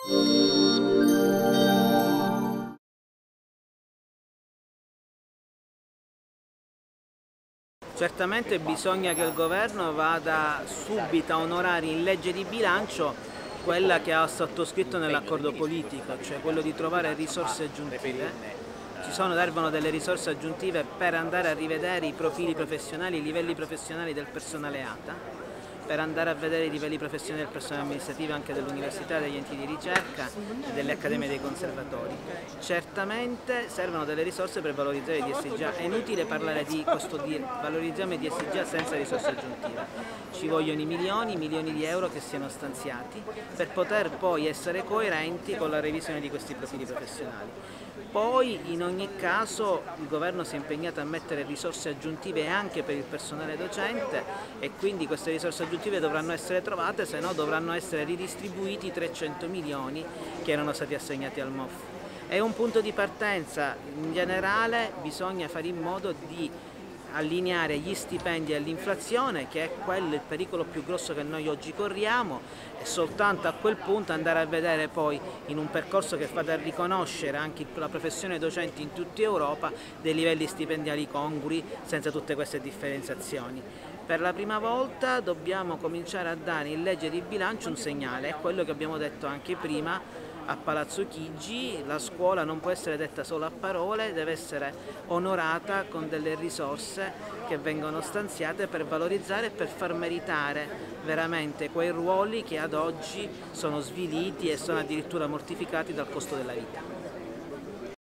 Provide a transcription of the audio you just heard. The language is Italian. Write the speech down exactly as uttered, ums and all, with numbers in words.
Certamente bisogna che il governo vada subito a onorare in legge di bilancio quella che ha sottoscritto nell'accordo politico, cioè quello di trovare risorse aggiuntive. Ci sono, servono delle risorse aggiuntive per andare a rivedere i profili professionali, i livelli professionali del personale A T A, per andare a vedere i livelli professionali del personale amministrativo anche dell'università, degli enti di ricerca e delle accademie dei conservatori. Certamente servono delle risorse per valorizzare i D S G A, è inutile parlare di costo di valorizziamo i D S G A senza risorse aggiuntive. Ci vogliono i milioni, milioni di euro che siano stanziati per poter poi essere coerenti con la revisione di questi profili professionali. Poi in ogni caso il governo si è impegnato a mettere risorse aggiuntive anche per il personale docente e quindi queste risorse aggiuntive dovranno essere trovate, se no dovranno essere ridistribuiti i trecento milioni che erano stati assegnati al M O F. È un punto di partenza, in generale bisogna fare in modo di allineare gli stipendi all'inflazione, che è quello il pericolo più grosso che noi oggi corriamo, e soltanto a quel punto andare a vedere poi in un percorso che vada a riconoscere anche la professione docente in tutta Europa dei livelli stipendiali congrui senza tutte queste differenziazioni. Per la prima volta dobbiamo cominciare a dare in legge di bilancio un segnale, è quello che abbiamo detto anche prima a Palazzo Chigi: la scuola non può essere detta solo a parole, deve essere onorata con delle risorse che vengono stanziate per valorizzare e per far meritare veramente quei ruoli che ad oggi sono sviliti e sono addirittura mortificati dal costo della vita.